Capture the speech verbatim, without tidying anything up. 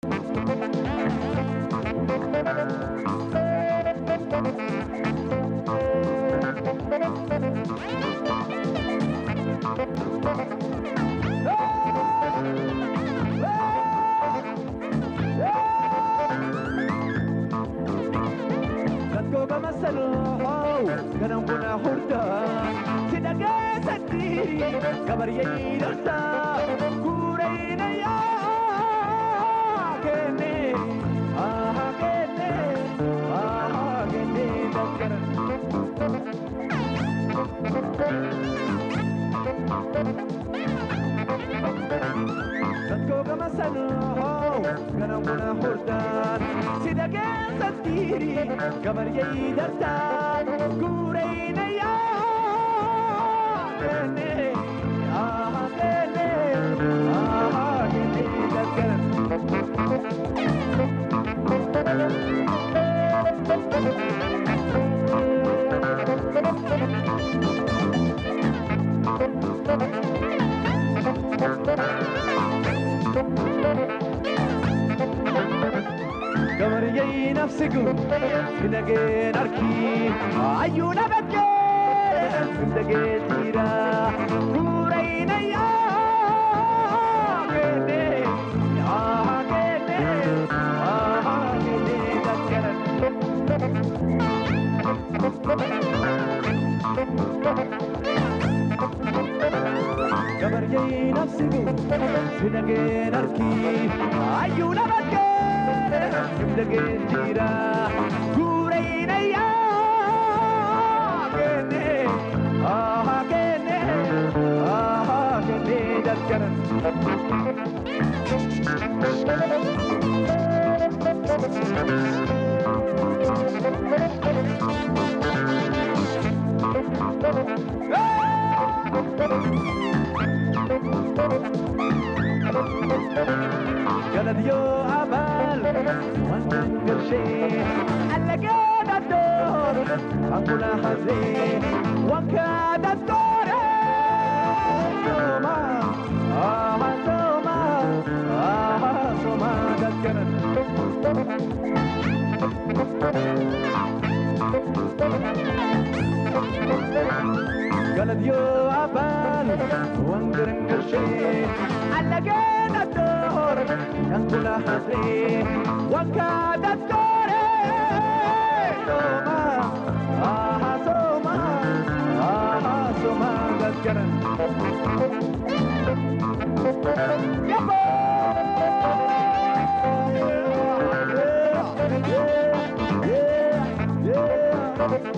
Ganang muna hurda Sinaga sa diri Kabaryay darsa Kuray na ya Kene Ah kene Ah kene Dagkaran Datko kamasano Ganang muna hurda Sinaga sa diri Kabaryay darsa Kuray na ya Kene Ah kene Ah kene Dagkaran Kabaryay nafsiku Sinagin arki Ayuna batke Sindage tira Kuray na ya Kene Ah kene Ah kene Dagkaran Kabaryay nafsiku Sinagin arki Ayuna batke Sindage tira Kuray na ya Kene Ah kene Ah kene Dagkaran Ganadio abal Wangan gershe Alaga dador Angula haze Wanka dadore Soma Ah soma Ah soma Dagkaran Ganadio abal Wangan gershe Alaga dador Angula haze Wanka dadore Soma Ah soma Ah soma Dagkaran Yabo Yeah Yeah Yeah Yeah